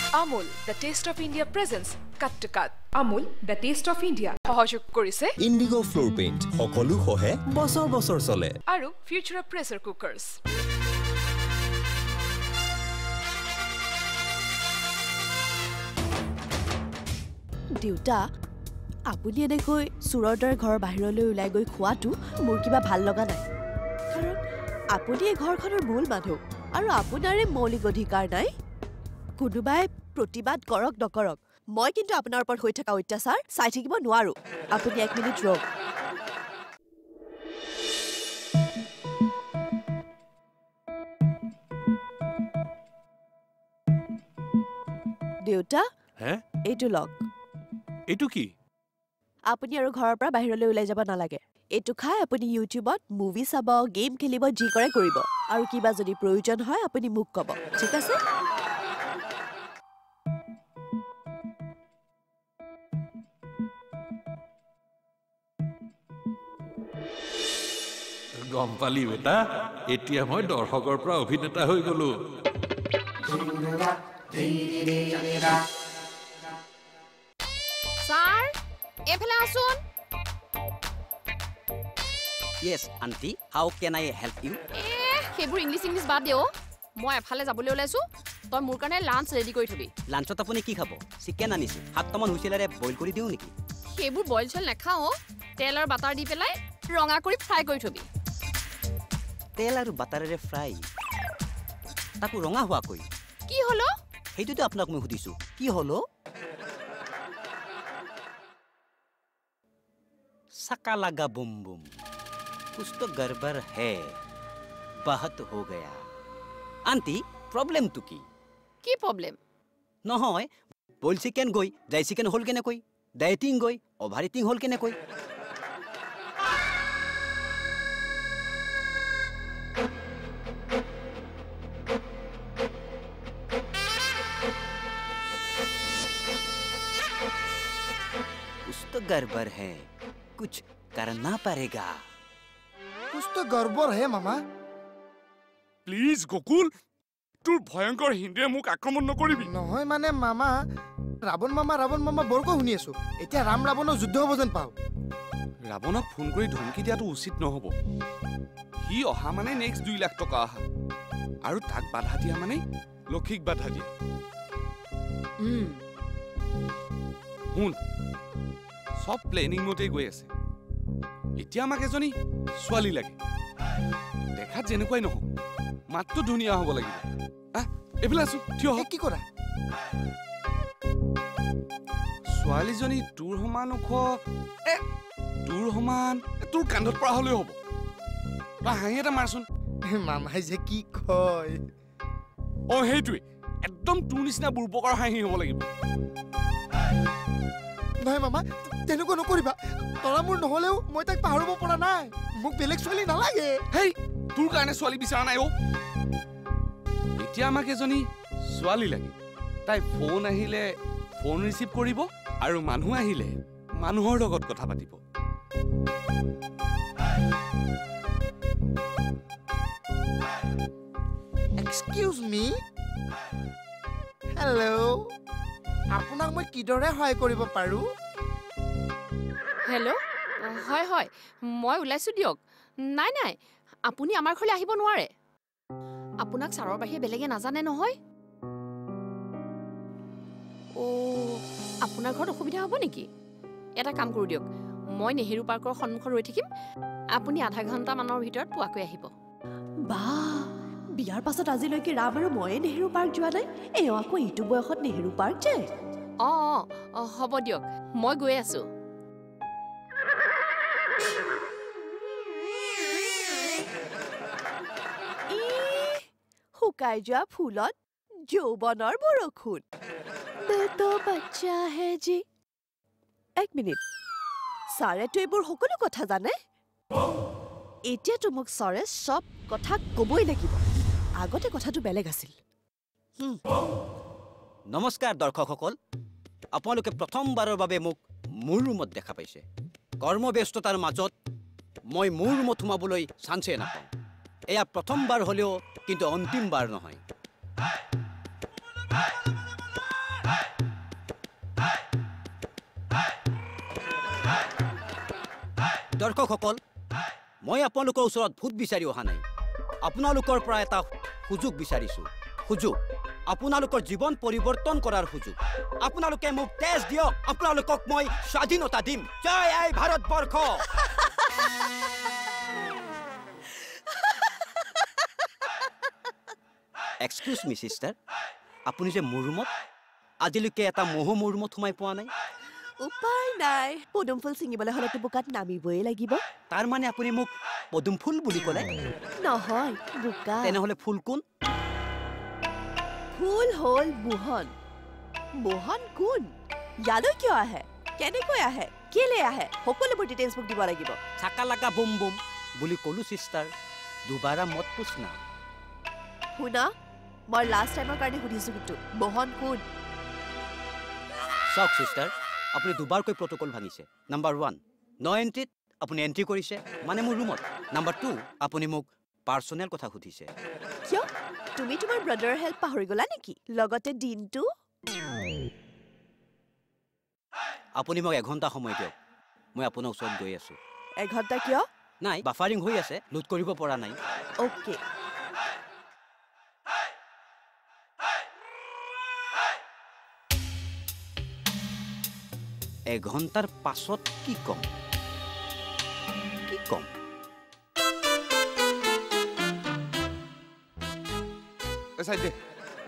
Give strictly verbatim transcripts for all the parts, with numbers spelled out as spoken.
Amul, the taste of India presents cut to cut. Amul, the taste of India. সহযোগ কৰিছে Indigo floor paint. সকলো হহে বছৰ বছৰ চলে। আৰু Futura pressure cookers. দেউতা আপুনি এনেকৈ সুৰদৰ ঘৰ বাহিৰলৈ ওলাই গৈ খোৱাটো মোৰ কিবা ভাল লগা নাই কাৰণ আপুনি এই ঘৰখনৰ মূল মানুহ আৰু আপোনাৰে মৌলিক অধিকাৰ নাই কোনোবাই প্ৰতিবাদ কৰক নকৰক মই কিন্তু আপোনাৰ ওপৰত হৈ থকা অত্যাচাৰ চাই থাকিব নোৱাৰো আপুনি এক মিনিট ৰওক দেউতা হে এইটো লওক এইটো কি আপুনি আৰু ঘৰৰ পৰা বাহিৰলৈ ওলাই যাব নালাগে এইটো খাই আপুনি ইউটিউবত মুভি চাব গেম খেলিব যি কৰে কৰিব আৰু কিবা যদি প্ৰয়োজন হয় আপুনি মোক ক'ব ঠিক আছে গম পালি বেটা এতিয়া মই দৰ্শকৰ পৰা অভিনেতা হৈ গলো স্যার এফালে আসুন Yes, auntie. How can I help you? এ হেবুর ইংলিশ ইংলিশ বাদ দেও মই এফালে যাবলৈ ওলাইছো তই মোৰ কাৰণে লাঞ্চ ৰেডি কৰি থবি লাঞ্চত আপুনি কি খাব চিকেন আনিছো সাতটামান হুইছেলেৰে বইল কৰি দিও নেকি হেবুৰ বইল চল নাখাও তেল আৰু বাটাৰ দি পেলাই ৰঙা কৰি ফ্ৰাই কৰি থবি তেল আৰু বাটাৰেৰে ফ্ৰাই তাকো ৰঙা হোৱা কৈ কি হলো সেইটোতো আপোনাক মই সুধিছো কি হলো सका लगा बुम बुम कुछ तो गड़बड़ है बहुत हो गया आंटी प्रॉब्लम तो की কি প্রবলেম নহয় বইল চিকেন গই ড্রাই চিকেন হল কেনে কই ডায়েটিং গই ওভার ইটিং হল কেনে কই कुछ तो गड़बड़ है कुछ करना पड़ेगा कुछ तो गड़बड़ है मामा প্লিজ গোকুল তোৰ ভয়ংকৰ হিন্দীয়ে মোক আক্ৰমণ নকৰিবি নহয় মানে মামা ৰাৱণ মামা ৰাৱণ মামা বৰকৈ শুনি আছো এতিয়া ৰাম ৰাৱণৰ যুদ্ধ হ'ব যেন পাও ৰাৱণক ফোন কৰি ধমকি দিয়াটো উচিত নহব সি অহা মানে নেক্সট দুই লাখ টকা আহা আৰু তাক বাধা দিয়া মানে লক্ষিক বাধা দিয়া উম শুন সব প্লেনিং মতে গৈ আছে এতিয়া আমাক এজনী ছোৱালী লাগে দেখাত যেনেকুৱাই নহওক মাতটো ধুনীয়া হ'ব লাগিব আহ এইফালে আছো থিয় কি কৰা ছোৱালীজনী তোৰ সমান ওখ এ তোৰ সমান তোৰ কান্ধত পৰা হ'লেও হ'ব তই হাঁহি এটা মাৰচোন মামাই যে কি কয় অ সেইটোৱে একদম তোৰ নিচিনা বুৰ্বকৰ হাঁহি হ'ব লাগিব নহয় মামা তেনেকুৱা নকৰিবা তৰা মোৰ নহলেও মই তাক পাহৰিব পৰা নাই মোক বেলেগ ছোৱালী নালাগে হেই তোৰ কাৰণে ছোৱালী বিচৰা নাই অ এতিয়া আমাক এজনী ছোৱালী লাগে তাই ফোন আহিলে ফোন ৰিচিভ কৰিব আৰু মানুহ আহিলে মানুহৰ লগত কথা পাতিব এক্সকিউজ মি হেল্ল' আপোনাক মই কিদৰে সহায় কৰিব পাৰো হেল্ল' হয় হয় মই ওলাইছো দিয়ক নাই নাই আপুনি আমাৰ ঘৰলৈ আহিব নোৱাৰে আপোনাক ছাৰৰ বাহিৰে বেলেগে নাজানে নহয় ও আপোনাৰ ঘৰত অসুবিধা হ'ব নেকি এটা কাম কৰো দিয়ক মই নেহেৰু পাৰ্কৰ সন্মুখত ৰৈ থাকিম আপুনি আধা ঘণ্টা মানৰ ভিতৰত পোৱাকৈ আহিব বা বিয়াৰ পাছত আজিলৈকে ৰাম আৰু ময়ে নেহেৰু পাৰ্ক যোৱা নাই এওঁ আকৌ এইটো বয়সত নেহেৰু পাৰ্ক যায় অ অ হ'ব দিয়ক মই গৈ আছো শুকাই যোৱা ফুলত যৌৱনৰ বৰষুণ দে তো বাচ্চা হে জি এক মিনিট ছাৰেতো এইবোৰ সকলো কথা জানে এতিয়াতো মোক ছাৰে চব কথা ক'বই লাগিব আগতে কথাটো বেলেগ আছিল নমস্কাৰ দৰ্শকসকল আপোনালোকে প্ৰথমবাৰৰ বাবে মোক মোৰ ৰুমত দেখা পাইছে কৰ্মব্যস্ততাৰ মাজত মই মোৰ ৰুমত সোমাবলৈ চান্সে নাপাওঁ এয়া প্ৰথমবাৰ হ'লেও কিন্তু অন্তিমবাৰ নহয় দৰ্শকসকল মই আপোনালোকৰ ওচৰত ভূত বিচাৰি অহা নাই আপোনালোকৰ পৰা এটা সুযোগ বিচাৰিছো সুযোগ আপোনালোকৰ জীৱন পৰিৱৰ্তন কৰাৰ সুযোগ আপোনালোকে মোক তেজ দিয়ক আপোনালোকক মই স্বাধীনতা দিম জয় আই ভাৰতবৰ্ষ এক্সকিউজ মি সিস্টাৰ আপুনি যে মোৰ ৰুমত আজিলৈকে এটা মহ মোৰ ৰুমত সোমাই পোৱা নাই উপায় নাই পদুম ফুল ছিঙিবলৈ হ'লেতো বোকাত নামিবই লাগিব তাৰ মানে আপুনি মোক পদুম ফুল বুলি ক'লে নহয় বোকা তেনেহ'লে ফুল কোন ফুল হ'ল মোহন মোহন কোন ইয়ালৈ কিয় আহে কেনেকৈ আহে কেলে আহে সকলোবোৰ ডিটেইলছ মোক দিব লাগিব চাকা লাগা বুম বুম বুলি ক'লো সিস্টাৰ দুবাৰা মত পুছনা শুনা মই লাষ্ট টাইমৰ কাৰণে সুধিছোঁ কিন্তু মোহন কোন চাওক সিস্টাৰ আপুনি দুবাৰকৈ প্ৰট'কল ভাঙিছে নাম্বাৰ ওৱান ন এণ্ট্ৰিত আপুনি এণ্ট্ৰি কৰিছে মানে মোৰ ৰুমত নাম্বাৰ টু আপুনি মোক পাৰ্চনেল কথা সুধিছে কিয় তুমি তোমাৰ ব্ৰাদাৰৰ হেল্প পাহৰি গ'লা নেকি লগতে দিনটো আপুনি মোক এঘণ্টা সময় দিয়ক মই আপোনাৰ ওচৰত গৈ আছোঁ এঘণ্টা কিয় নাই বাফাৰিং হৈ আছে লোড কৰিব পৰা নাই অ'কে এঘণ্টাৰ পাছত কি কম কি কম চাই দে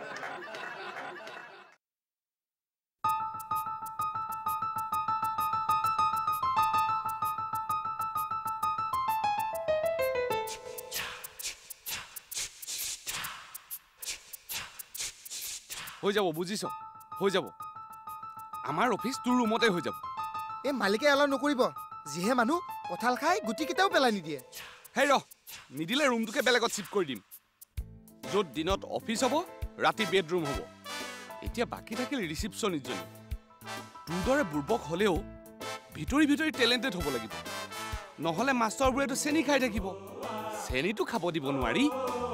হৈ যাব বুজিছ হৈ যাব আমাৰ অফিচ তোৰ ৰুমতে হৈ যাব এই মালিকে এলাউ নকৰিব যিহে মানুহ কঁঠাল খাই গুটি কেইটাও পেলাই নিদিয়ে হেই ৰ নিদিলে ৰুমটোকে বেলেগত চিফ্ট কৰি দিম য'ত দিনত অফিচ হ'ব ৰাতি বেডৰুম হ'ব এতিয়া বাকী থাকিল ৰিচিপশ্যনিষ্টজনী তোৰ দৰে বুৰ্বক হ'লেও ভিতৰি ভিতৰি টেলেণ্টেড হ'ব লাগিব নহ'লে মাষ্টৰবোৰেতো চেনি খাই থাকিব চেনিটো খাব দিব নোৱাৰি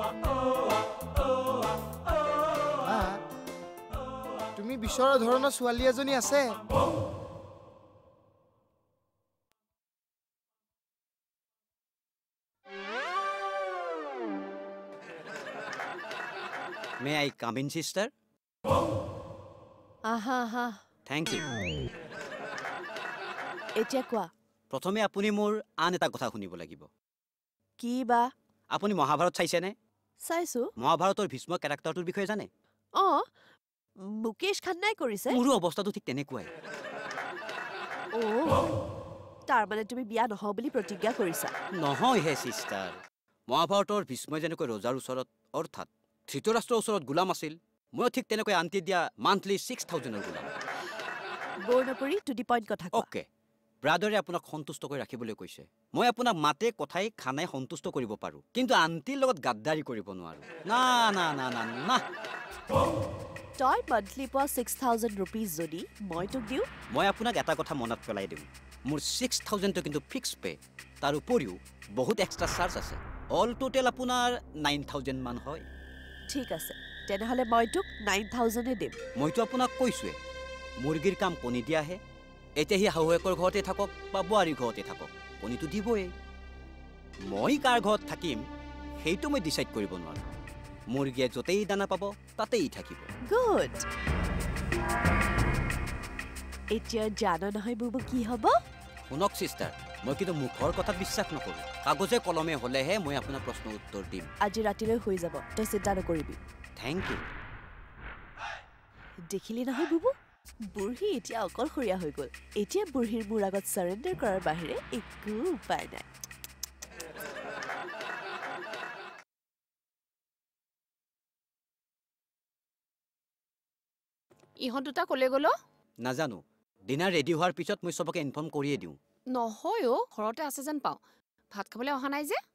তুমি বিচৰা ধৰণৰ ছোৱালী এজনী আছে মে আই কাম ইন সিস্টাৰ আহা আহা থেংক ইউ এতিয়া কোৱা প্ৰথমে আপুনি মোৰ আন এটা কথা শুনিব লাগিব কি বা আপুনি মহাভাৰত চাইছেনে চাইছো মহাভাৰতৰ ভীষ্ম কেৰেক্টাৰটোৰ বিষয়ে জানে অঁ মুকেশ খান্নাই কৰিছে মোৰো অৱস্থাটো ঠিক তেনেকুৱাই অ' তাৰমানে তুমি বিয়া নহওঁ বুলি প্ৰতিজ্ঞা কৰিছা নহয় হে চিষ্টাৰ মহাভাৰতৰ ভীষ্মই যেনেকৈ ৰজাৰ ওচৰত অৰ্থাৎ ধৃতৰাষ্ট্ৰৰ ওচৰত গোলাম আছিল ময়ো ঠিক তেনেকৈ আন্তি দিয়া মান্থলি ছিক্স থাউজেণ্ডৰ গোলাম বৰ নকৰি টু দি পইণ্ট কথা কোৱা অ'কে ব্ৰাদাৰে আপোনাক সন্তুষ্ট কৰি ৰাখিবলৈ কৈছে মই আপোনাক মাতে কথাই খানাই সন্তুষ্ট কৰিব পাৰোঁ কিন্তু আন্তিৰ লগত গাদ্দাৰী কৰিব নোৱাৰোঁ না না না না না তই মান্থলি পোৱা ছিক্স থাউজেণ্ড ৰুপিজ যদি মই তোক দিওঁ মই আপোনাক এটা কথা মনত পেলাই দিওঁ মোৰ ছিক্স থাউজেণ্ডটো কিন্তু ফিক্স পে তাৰ উপৰিও বহুত এক্সট্ৰা চাৰ্জ আছে অল টোটেল আপোনাৰ নাইন থাউজেণ্ড মান হয় ঠিক আছে তেনেহ'লে মই তোক নাইন থাউজেণ্ডে দিম মইতো আপোনাক কৈছোঁৱে মুৰ্গীৰ কাম কণী দিয়াহে এতিয়া সি শাহুৱেকৰ ঘৰতে থাকক বা বোৱাৰীৰ ঘৰতে থাকক কণীটো দিবই মই কাৰ ঘৰত থাকিম সেইটো মই ডিচাইড কৰিব নোৱাৰোঁ মুৰ্গীয়ে য'তেই দানা পাব তাতেই থাকিব গুড এতিয়া জানো নহয় বুবু কি হ'ব শুনক চিষ্টাৰ মই কিন্তু মুখৰ কথাত বিশ্বাস নকৰোঁ কাগজে কলমে হ'লেহে মই আপোনাৰ প্ৰশ্নৰ উত্তৰ দিম আজি ৰাতিলৈ হৈ যাব তই চিন্তা নকৰিবি থেংক ইউ দেখিলি নহয় বুবু বুঢ়ী এতিয়া অকলশৰীয়া হৈ গ'ল এতিয়া বুঢ়ীৰ মোৰ আগত চাৰেণ্ডাৰ কৰাৰ বাহিৰে একো উপায় নাই ইহঁত দুটা ক'লে গ'লো নাজানো ডিনাৰ ৰেডি হোৱাৰ পিছত মই চবকে ইনফৰ্ম কৰিয়ে দিওঁ নহয় অ' ঘৰতে আছে যেন পাওঁ ভাত খাবলৈ অহা নাই যে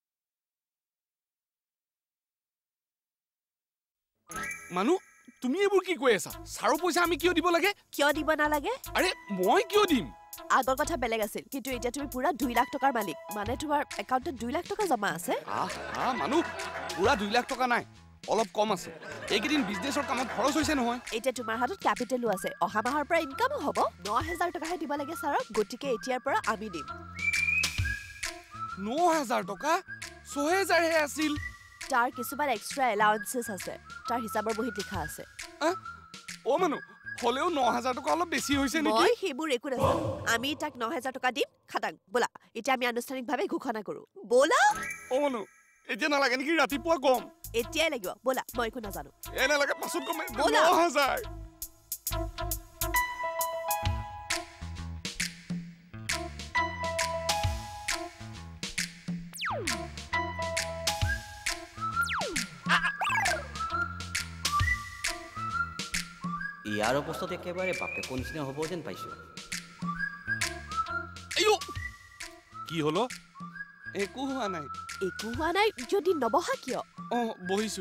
মানুহ তুমি এইবোৰ কি কৈ আছা ছাৰৰ পইচা আমি কিয় দিব লাগে কিয় দিব নালাগে আৰে মই কিয় দিম আগৰ কথা বেলেগ আছিল কিন্তু এতিয়া তুমি পুৰা দুই লাখ টকাৰ মালিক মানে তোমাৰ একাউণ্টত দুই লাখ টকা জমা আছে আহা মানুহ পুৰা দুই লাখ টকা নাই অলপ কম আছে এইকেইদিন বিজনেছৰ কামত খৰচ হৈছে নহয় এতিয়া তোমাৰ হাতত কেপিটেলো আছে অহা মাহৰ পৰা ইনকামো হ'ব ন হাজাৰ টকাহে দিব লাগে ছাৰক গতিকে এতিয়াৰ পৰা আমি দিম ন হাজাৰ টকা ছয় হাজাৰহে আছিল তাৰ কিছুমান এক্সট্ৰা এলাউন্সেছ আছে তাৰ হিচাপৰ বহীত লিখা আছে অ' মানুহ হলেও ন হাজাৰ টকা অলপ বেছি হৈছে নেকি মই সেইবোৰ একো নাজানো আমি তাক ন হাজাৰ টকা দিম খাটাং ব'লা এতিয়া আমি আনুষ্ঠানিকভাৱে ঘোষণা কৰোঁ ব'লা অ' মানুহ এতিয়া নালাগে নেকি ৰাতিপুৱা কম এতিয়াই লাগিব ব'লা মই একো নাজানো এ নালাগে পাছত কমে ব'লা। ন হাজাৰ ইয়াৰ অৱস্থাত একেবাৰে বাপেকৰ নিচিনা হ'ব যেন পাইছোঁ আইও কি হলো একো হোৱা নাই একো হোৱা নাই যদি নবহা কিয় অ' বহিছো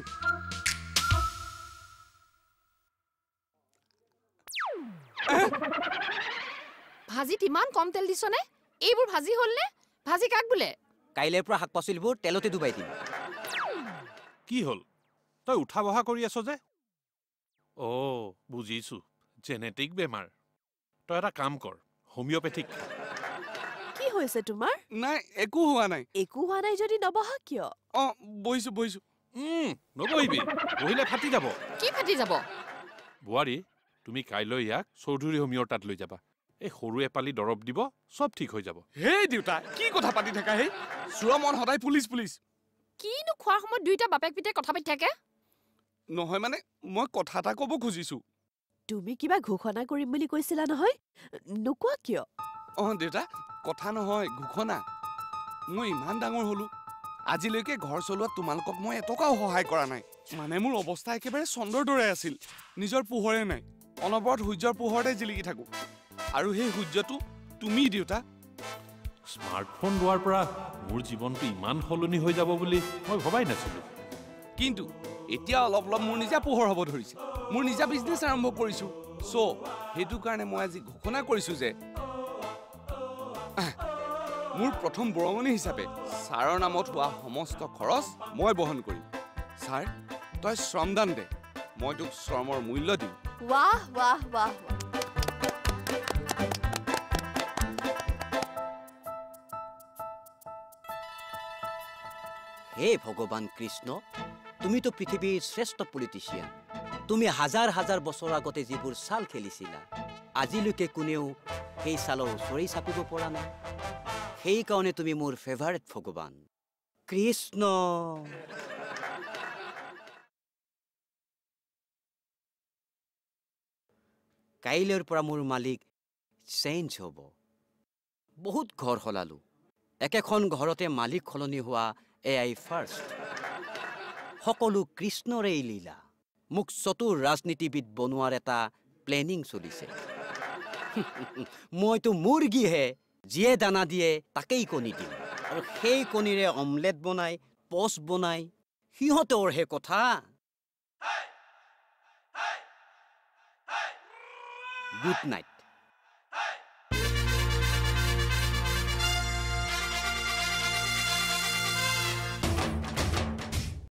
ভাজিত ইমান কম তেল দিছনে এইবোৰ ভাজি হ'লনে ভাজি কাক বোলে কাইলৈৰ পৰা শাক পাচলিবোৰ তেলতে ডুবাই দিম কি হল তই উঠা বহা কৰি আছ যে অ' বুজিছো জেনেটিক বেমাৰ তই এটা কাম কৰ হোমিঅ'পেথিক কি হৈছে তোমাৰ নাই একো হোৱা নাই একো হোৱা নাই যদি নবহা কিয় অ' বহিছো বহিছো উম নবহিবি বহিলে ফাটি যাব কি ফাটি যাব বোৱাৰী তুমি কাইলৈ ইয়াক চৌধুৰী হোমিঅ'ৰ তাত লৈ যাবা এই সৰু এপালি দৰৱ দিব চব ঠিক হৈ যাব হেই দেউতা কি কথা পাতি থাকা হে চোৰা মন সদায় পুলিচ পুলিচ কিনো খোৱাৰ সময়ত দুইটা বাপেক পিতাই কথা পাতি থাকে নহয় মানে মই কথা এটা ক'ব খুজিছো তুমি কিবা ঘোষণা কৰিম বুলি কৈছিলা নহয় নোকোৱা কিয় অ' দেউতা কথা নহয় ঘোষণা মই ইমান ডাঙৰ হলো আজিলৈকে ঘৰ চলোৱাত তোমালোকক মই এটকাও সহায় কৰা নাই মানে মোৰ অৱস্থা একেবাৰে চন্দ্ৰৰ দৰে আছিল নিজৰ পোহৰে নাই অনবৰত সূৰ্যৰ পোহৰতে জিলিকি থাকো আৰু সেই সূৰ্যটো তুমি দেউতা স্মাৰ্টফোন লোৱাৰ পৰা মোৰ জীৱনটো ইমান সলনি হৈ যাব বুলি মই ভবাই নাছিলোঁ কিন্তু এতিয়া অলপ অলপ মোৰ নিজা পোহৰ হ'ব ধৰিছে মোৰ নিজা বিজনেছ আৰম্ভ কৰিছো চ' সেইটো কাৰণে মই আজি ঘোষণা কৰিছো যে মোৰ প্ৰথম বৰঙণি হিচাপে ছাৰৰ নামত হোৱা সমস্ত খৰচ মই বহন কৰিম ছাৰ তই শ্ৰমদান দে মই তোক শ্ৰমৰ মূল্য দিম ৱাহ ৱাহ ৱাহ হে ভগৱান কৃষ্ণ তুমিতো পৃথিৱীৰ শ্ৰেষ্ঠ পলিটিচিয়ান তুমি হাজাৰ হাজাৰ বছৰ আগতে যিবোৰ চাল খেলিছিলা আজিলৈকে কোনেও সেই চালৰ ওচৰেই চাপিব পৰা নাই সেইকাৰণে তুমি মোৰ ফেভাৰেট ভগৱান কৃষ্ণ কাইলৈৰ পৰা মোৰ মালিক চেঞ্জ হ'ব বহুত ঘৰ সলালো একেখন ঘৰতে মালিক সলনি হোৱা এয়াই ফাৰ্ষ্ট সকলো কৃষ্ণৰে লীলা মোক চতুৰ ৰাজনীতিবিদ বনোৱাৰ এটা প্লেনিং চলিছে মইতো মুৰ্গীহে যিয়ে দানা দিয়ে তাকেই কণী দিম আৰু সেই কণীৰে অমলেট বনাই পচ বনাই সিহঁতৰহে কথা গুড নাইট